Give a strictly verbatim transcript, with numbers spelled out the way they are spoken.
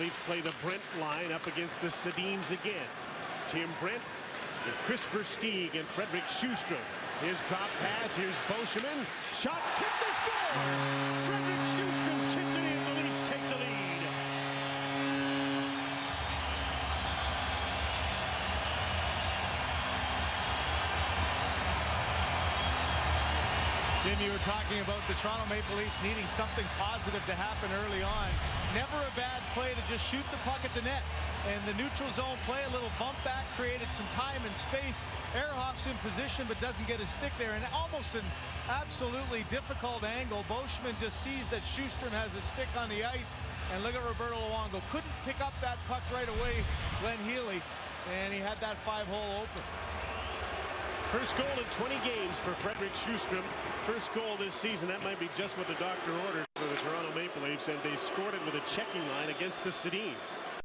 Leafs play the Brent line up against the Sedins again. Tim Brent with Chris Versteeg and Frederick Sjostrom. His drop pass. Here's Beauchemin. Shot tipped to score. Frederick Sjostrom tipped it in. The Leafs take the lead. Jim, you were talking about the Toronto Maple Leafs needing something positive to happen early on. Never a bad play to just shoot the puck at the net. And the neutral zone play, a little bump back, created some time and space. Ehrhoff's in position but doesn't get his stick there. And almost an absolutely difficult angle. Beauchemin just sees that Sjostrom has a stick on the ice. And look at Roberto Luongo. Couldn't pick up that puck right away, Glenn Healy. And he had that five-hole open. First goal in twenty games for Frederick Sjostrom. First goal this season. That might be just what the doctor ordered for the Toronto Maple Leafs, and they scored it with a checking line against the Sedins.